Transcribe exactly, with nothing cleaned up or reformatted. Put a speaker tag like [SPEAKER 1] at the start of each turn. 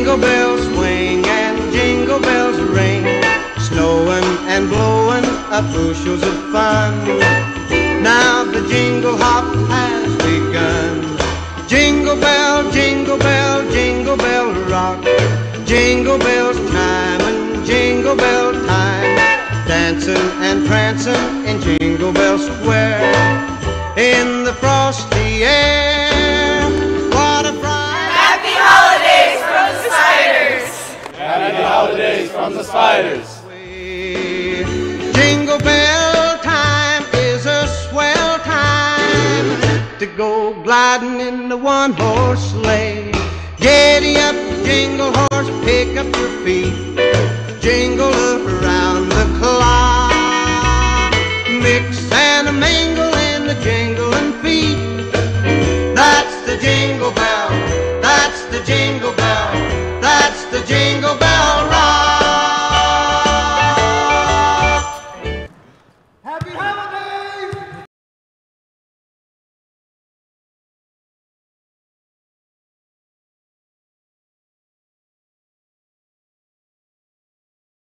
[SPEAKER 1] Jingle bells swing and jingle bells ring, snowing and blowing up bushels of fun. Now the jingle hop has begun. Jingle bell, jingle bell, jingle bell rock. Jingle bells time and jingle bell time, dancing and prancing in Jingle Bell Square. In the frosty air, what a bright...
[SPEAKER 2] Happy holidays from the Spiders!
[SPEAKER 3] Happy holidays from the Spiders!
[SPEAKER 1] Jingle bell time is a swell time to go gliding in the one-horse sleigh. Giddy up, jingle horse, pick up your feet. Jingle